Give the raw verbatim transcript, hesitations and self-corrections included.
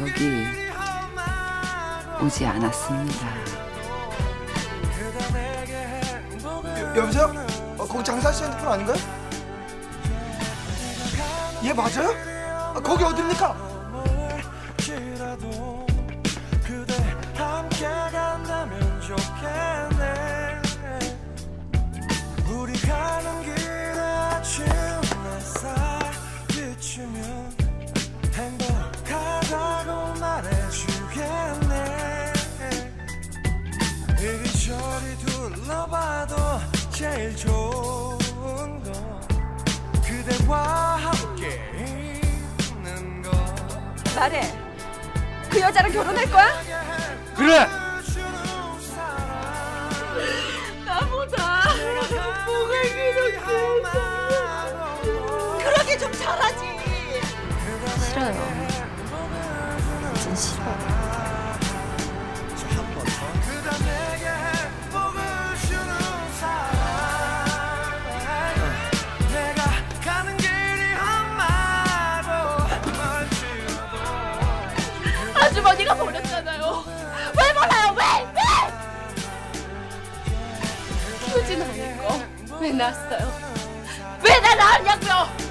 여기 오지 않았습니다. 여, 여보세요? 어, 거기 장사씨 핸드폰 아닌가요? 예, 맞아요? 아, 거기 어딥니까? 우리 가는 길에 아침 햇살 비추면 행복하다고 말해주겠네. 이리저리 둘러봐도 제일 좋은 건 그대와 함께 있는 것. 말해. 그 여자랑 결혼할 거야? 그래! 나보다 뭐가 이렇게 그러게 좀 잘하지. 싫어요. 이젠 싫어요. 아주머니가 버렸잖아요. 왜 몰라요? 왜? 왜? 키우진 않을 거 왜 낳았어요? 왜 나 낳았냐고요?